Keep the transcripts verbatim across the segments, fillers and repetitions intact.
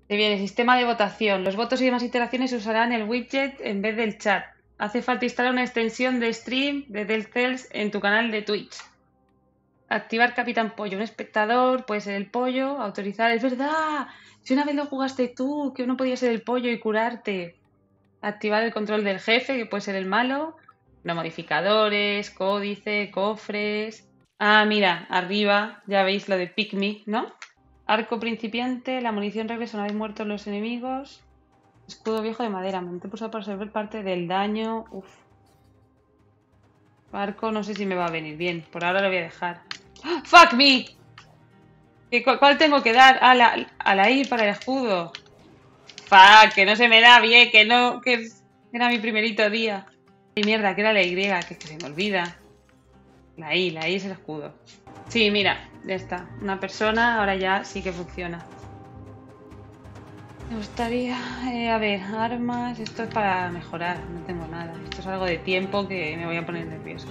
Te viene sistema de votación. Los votos y demás interacciones se usarán el widget en vez del chat. Hace falta instalar una extensión de stream de Dead Cells en tu canal de Twitch. Activar Capitán Pollo. Un espectador puede ser el pollo. Autorizar. Es verdad. Si una vez lo jugaste tú, que uno podía ser el pollo y curarte. Activar el control del jefe, que puede ser el malo. No modificadores, códice, cofres. Ah, mira, arriba ya veis lo de Pick Me, ¿no? Arco principiante, la munición regresa una vez muertos los enemigos. Escudo viejo de madera, mente pulsado para absorber parte del daño. Uf. Arco no sé si me va a venir bien, por ahora lo voy a dejar. ¡Ah! ¡Fuck me! ¿Qué, cu ¿Cuál tengo que dar? A la, a la I para el escudo. Fuck, que no se me da bien, que no, que era mi primerito día. Y mierda, que era la Y, que, que se me olvida. La I, la I es el escudo. Sí, mira, ya está. Una persona, ahora ya sí que funciona. Me gustaría, eh, a ver, armas, esto es para mejorar, no tengo nada. Esto es algo de tiempo que me voy a poner nervioso.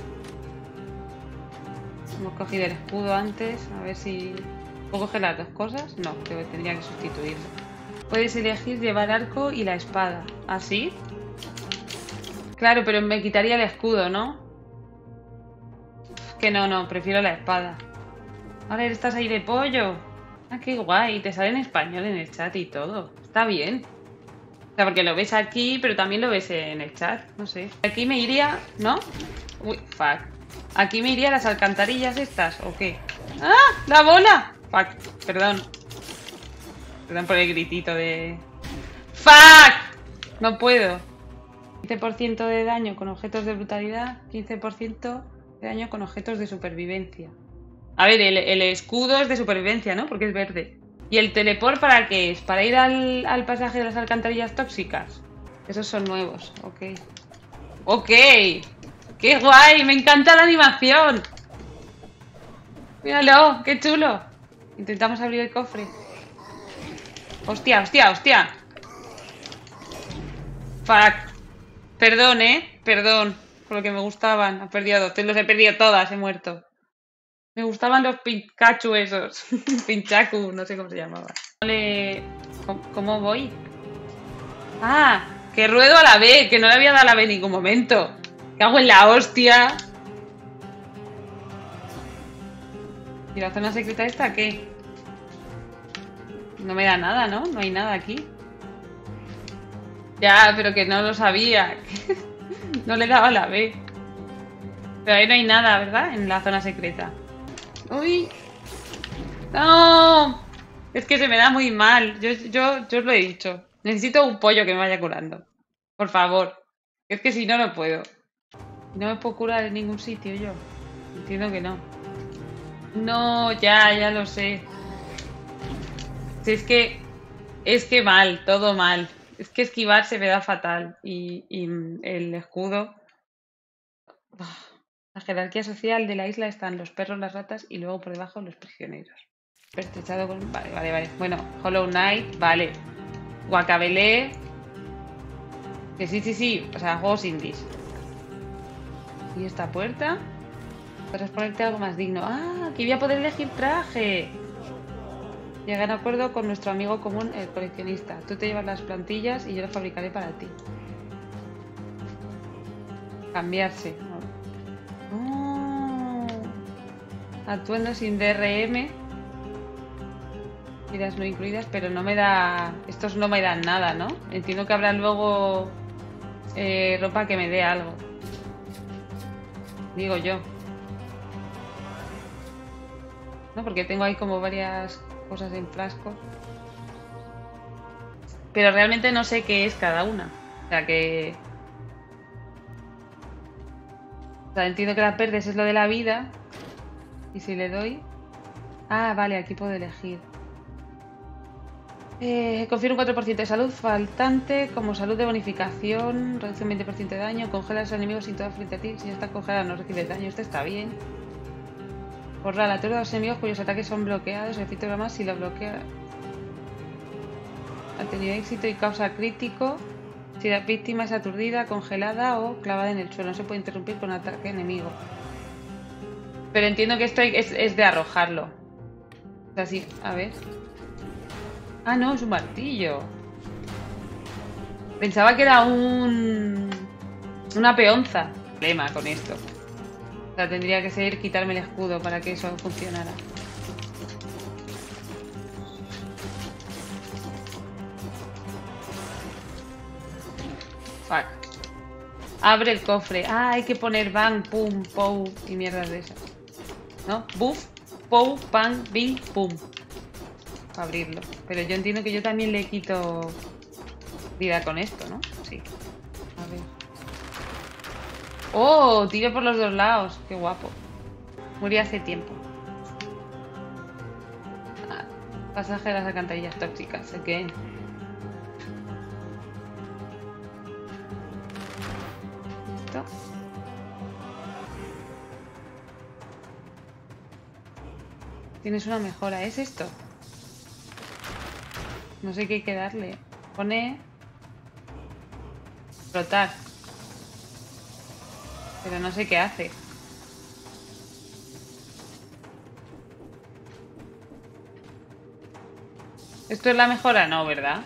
Hemos cogido el escudo antes, a ver si... ¿Puedo coger las dos cosas? No, que tendría que sustituirlo. Puedes elegir llevar arco y la espada. ¿Así? Claro, pero me quitaría el escudo, ¿no? Que no, no, prefiero la espada. Ahora estás ahí de pollo. Ah, qué guay, te sale en español en el chat y todo. Está bien. O sea, porque lo ves aquí, pero también lo ves en el chat. No sé. Aquí me iría, ¿no? Uy, fuck. Aquí me iría a las alcantarillas estas, ¿o qué? ¡Ah! ¡La bola! Fuck, perdón. Perdón por el gritito de... ¡Fuck! No puedo. quince por ciento de daño con objetos de brutalidad, quince por ciento de daño con objetos de supervivencia. A ver, el, el escudo es de supervivencia, ¿no? Porque es verde. ¿Y el teleport para qué es? ¿Para ir al, al pasaje de las alcantarillas tóxicas? Esos son nuevos, ok. ¡Ok! ¡Qué guay! ¡Me encanta la animación! ¡Míralo! ¡Qué chulo! Intentamos abrir el cofre. ¡Hostia, hostia, hostia! ¡Fuck! Perdón, ¿eh? Perdón. Por lo que me gustaban. He perdido, los he perdido todas, he muerto. Me gustaban los Pikachu esos. Pinchaku, no sé cómo se llamaba. Le... ¿Cómo voy? Ah, que ruedo a la B, que no le había dado a la B en ningún momento. Cago en la hostia. ¿Y la zona secreta esta qué? No me da nada, ¿no? No hay nada aquí. Ya, pero que no lo sabía. No le daba la B. Pero ahí no hay nada, ¿verdad? En la zona secreta. ¡Uy! ¡No! Es que se me da muy mal. Yo, yo, yo os lo he dicho. Necesito un pollo que me vaya curando. Por favor. Es que si no, no puedo. No me puedo curar en ningún sitio yo. Entiendo que no. No, ya, ya lo sé. Si es que... Es que mal, todo mal. Es que esquivar se me da fatal. Y, y el escudo... La jerarquía social de la isla están los perros, las ratas y luego por debajo los prisioneros. Pertrechado con... Vale, vale, vale. Bueno, Hollow Knight, vale. Guacabelé. Que sí, sí, sí. O sea, juegos indies. ¿Y esta puerta? Podrás ponerte algo más digno. ¡Ah! Aquí voy a poder elegir traje. Llegar a acuerdo con nuestro amigo común, el coleccionista. Tú te llevas las plantillas y yo las fabricaré para ti. Cambiarse. Oh. Atuendo sin D R M. Vidas no incluidas, pero no me da... Estos no me dan nada, ¿no? Entiendo que habrá luego eh, ropa que me dé algo. Digo yo. ¿No? Porque tengo ahí como varias cosas en frascos. Pero realmente no sé qué es cada una. O sea que... O sea, entiendo que las verdes es lo de la vida. Y si le doy... Ah, vale, aquí puedo elegir. Eh, confiere un cuatro por ciento de salud faltante, como salud de bonificación, reduce un veinte por ciento de daño, congela a los enemigos sin toda frente a ti. Si ya está congelado no recibes daño, esto está bien. Borra la turba de los enemigos cuyos ataques son bloqueados, el efecto más si lo bloquea. Ha tenido éxito y causa crítico. Si la víctima es aturdida, congelada o clavada en el suelo, no se puede interrumpir con ataque enemigo. Pero entiendo que esto es, es de arrojarlo. O sea, sí, a ver. Ah, no, es un martillo. Pensaba que era un... una peonza. Problema con esto. O sea, tendría que ser quitarme el escudo para que eso funcionara. Fuck. Abre el cofre. Ah, hay que poner bang, pum, pow y mierdas de esas. ¿No? Buff, pow, bang, bing, pum. Para abrirlo. Pero yo entiendo que yo también le quito vida con esto, ¿no? Sí. A ver. ¡Oh! Tiro por los dos lados. ¡Qué guapo! Murió hace tiempo. Ah, pasaje de las alcantarillas tóxicas. ¿Qué? ¿Esto? Tienes una mejora. ¿Es esto? No sé qué hay que darle. Pone... Flotar. Pero no sé qué hace. Esto es la mejora, no, ¿verdad?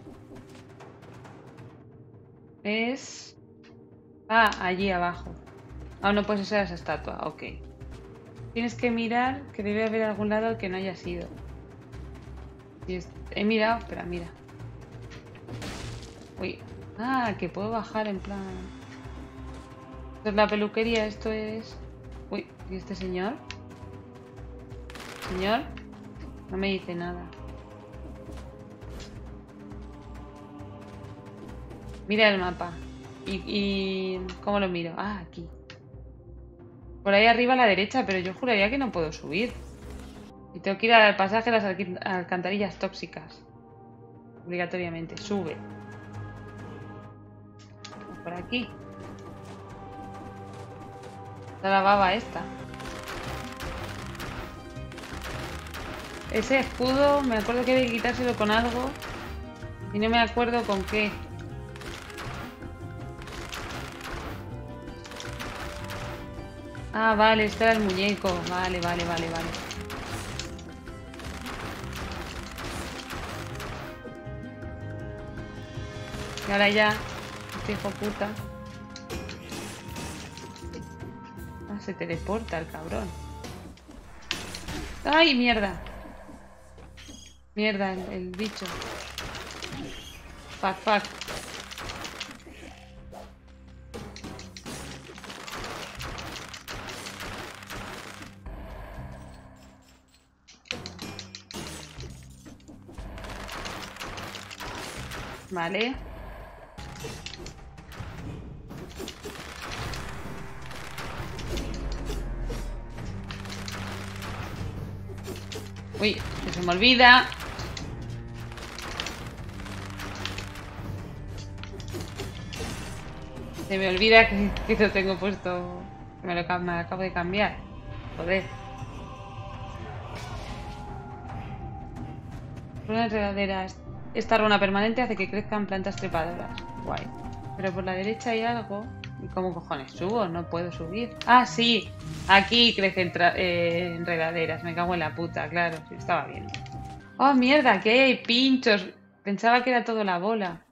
Es... Ah, allí abajo. Ah, no puede ser esa estatua. Ok. Tienes que mirar que debe haber algún lado que no haya sido. Y es... He mirado, espera, mira. Uy. Ah, que puedo bajar en plan... Esto es la peluquería, esto es... Uy, ¿y este señor? ¿Señor? No me dice nada. Mira el mapa. ¿Y, y cómo lo miro? Ah, aquí. Por ahí arriba a la derecha, pero yo juraría que no puedo subir. Y tengo que ir al pasaje de las alqui- alcantarillas tóxicas. Obligatoriamente. Sube. Por aquí. Está la baba esta. Ese escudo, me acuerdo que había que quitárselo con algo. Y no me acuerdo con qué. Ah, vale, este era el muñeco. Vale, vale, vale, vale. Y ahora ya, este hijo puta. Ah, se teleporta el cabrón. ¡Ay, mierda! Mierda, el, el bicho. Fuck, fuck. Vale. Uy, que se me olvida. Se me olvida que, que lo tengo puesto. Que me lo ca- me acabo de cambiar. Joder. Runa enredadera. Esta runa permanente hace que crezcan plantas trepadoras. Guay. Pero por la derecha hay algo. ¿Y cómo cojones subo? No puedo subir. Ah, sí. Aquí crecen tra- eh, enredaderas. Me cago en la puta, claro. Sí, estaba viendo. Oh, mierda, que hay pinchos. Pensaba que era todo la bola.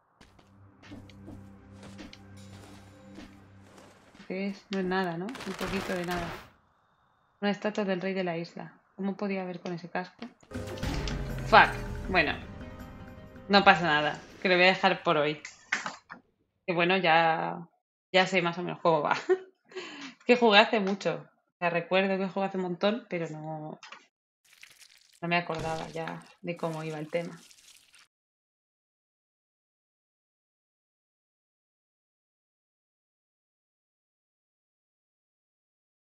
¿Qué es? No es nada, ¿no? Un poquito de nada. Una estatua del rey de la isla. ¿Cómo podía ver con ese casco? Fuck. Bueno, no pasa nada. Que lo voy a dejar por hoy. Que bueno, ya, ya sé más o menos cómo va. Que jugué hace mucho. O sea, recuerdo que jugué hace un montón, pero no, no me acordaba ya de cómo iba el tema.